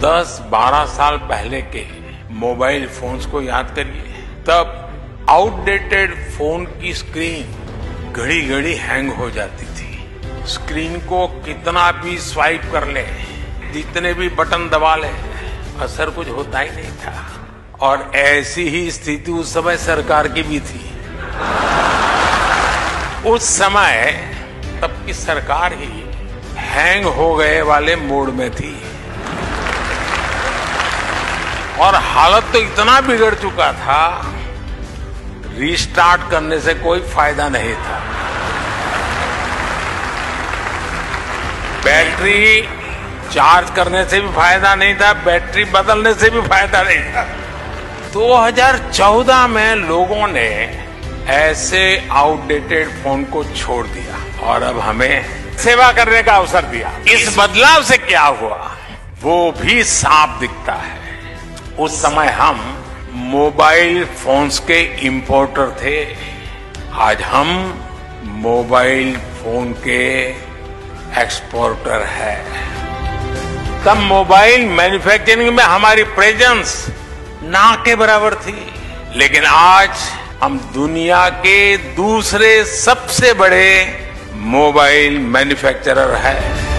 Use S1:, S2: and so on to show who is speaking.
S1: 10-12 साल पहले के मोबाइल फोन्स को याद करिए। तब आउटडेटेड फोन की स्क्रीन घड़ी घड़ी हैंग हो जाती थी। स्क्रीन को कितना भी स्वाइप कर ले, जितने भी बटन दबा ले, असर कुछ होता ही नहीं था। और ऐसी ही स्थिति उस समय सरकार की भी थी। उस समय तब की सरकार ही हैंग हो गए वाले मोड में थी और हालत तो इतना बिगड़ चुका था, रीस्टार्ट करने से कोई फायदा नहीं था। बैटरी चार्ज करने से भी फायदा नहीं था, बैटरी बदलने से भी फायदा नहीं था। 2014 में लोगों ने ऐसे आउटडेटेड फोन को छोड़ दिया और अब हमें सेवा करने का अवसर दिया। इस बदलाव से क्या हुआ वो भी साफ दिखता है। उस समय हम मोबाइल फोन्स के इंपोर्टर थे, आज हम मोबाइल फोन के एक्सपोर्टर है। तब मोबाइल मैन्युफैक्चरिंग में हमारी प्रेजेंस ना के बराबर थी, लेकिन आज हम दुनिया के दूसरे सबसे बड़े मोबाइल मैन्युफैक्चरर है।